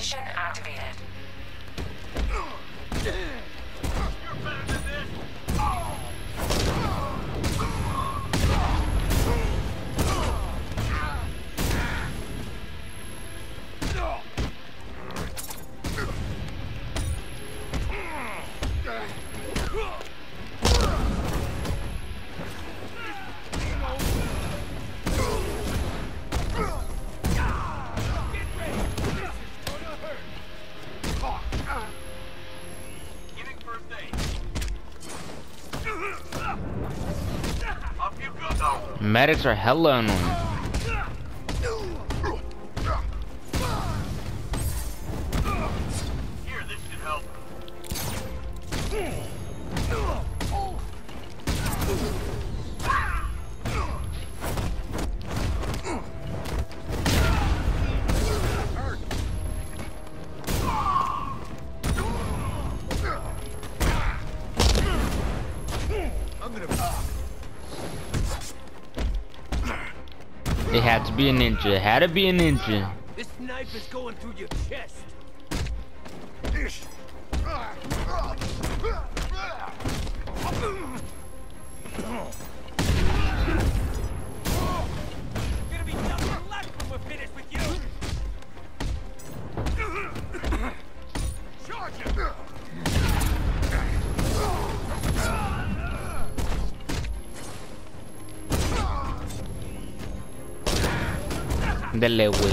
Mission activated. Medics are hella annoying. Here, this should help. It had to be a ninja. It had to be a ninja. This knife is going through your chest. Gonna be nothing left when we're finished with you. Charge him. Dele, güey.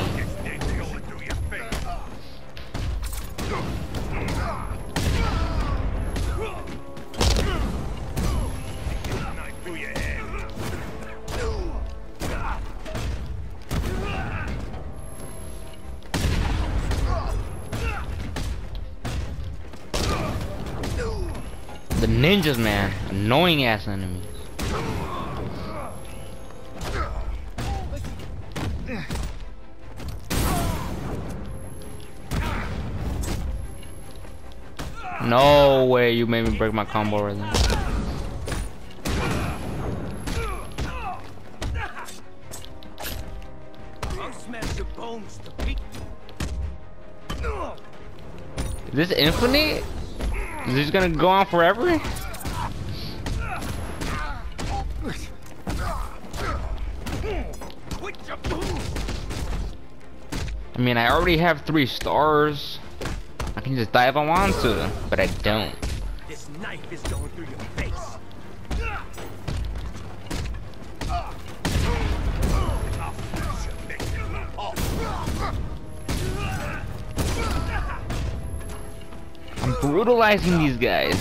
The ninjas, man. Annoying ass enemies. No way, you made me break my combo right there. I'll smash your bones to beat. Is this infinite? Is this gonna go on forever? I mean, I already have 3 stars. I can just die if I want to, but I don't. This knife is going through your face. I'm brutalizing these guys.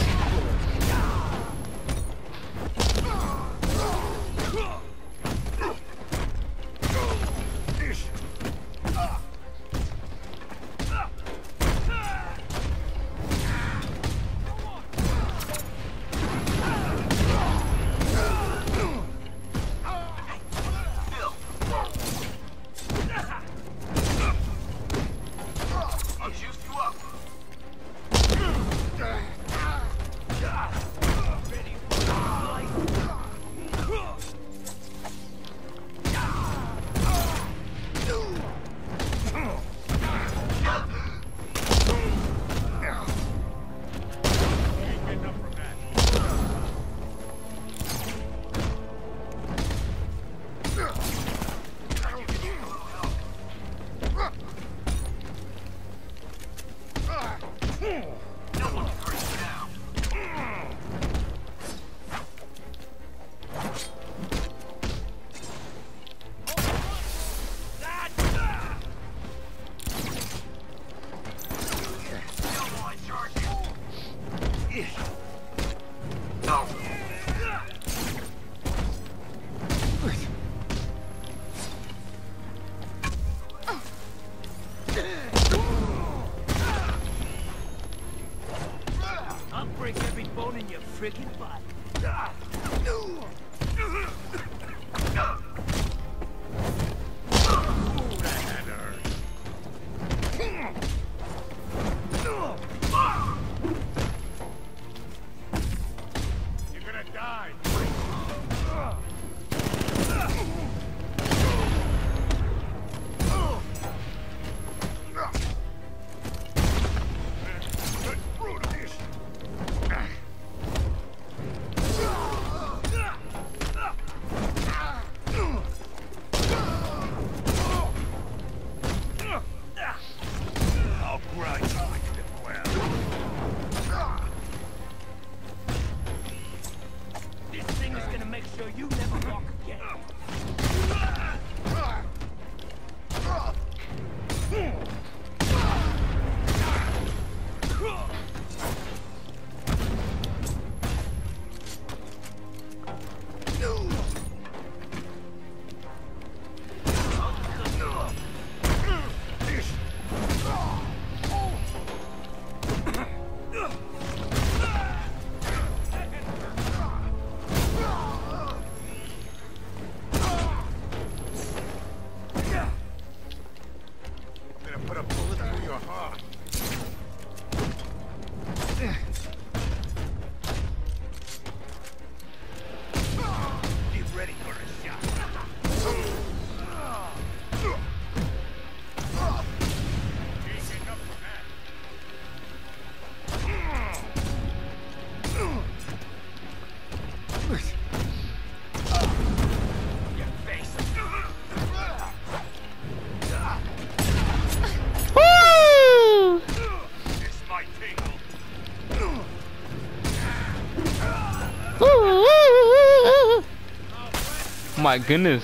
my goodness.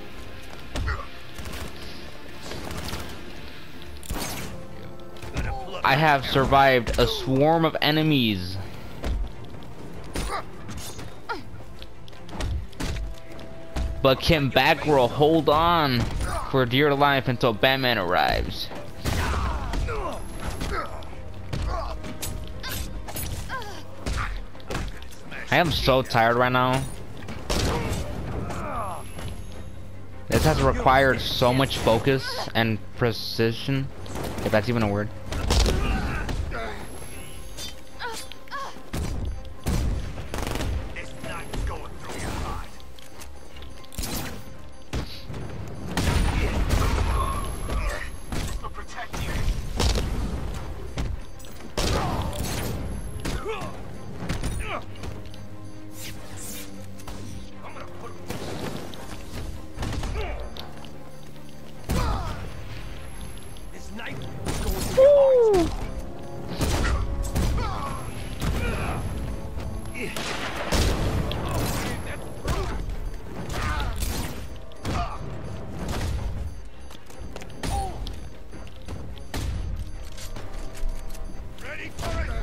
I have survived a swarm of enemies. But can Batgirl hold on for dear life until Batman arrives? I am so tired right now. This has required so much focus and precision, if that's even a word. This knife is going through your heart. I'll protect you. I'm gonna put this knife is going through your heart. Ready for it?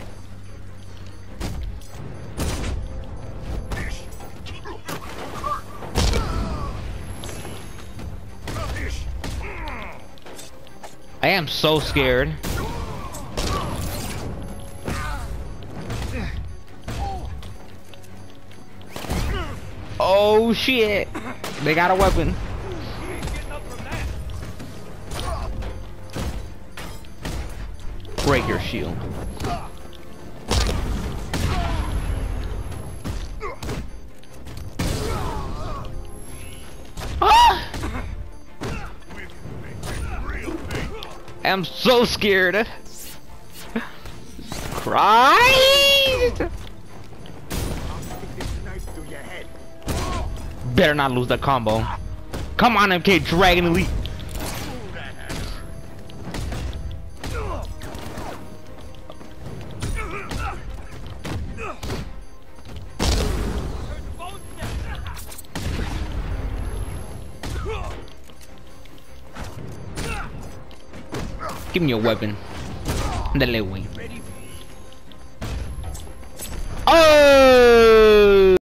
I am so scared. Oh shit! They got a weapon. Break your shield. Ah! I'm so scared. Christ! Better not lose that combo. Come on, MK Dragon Elite. Give me a weapon. Dale, güey. Oh!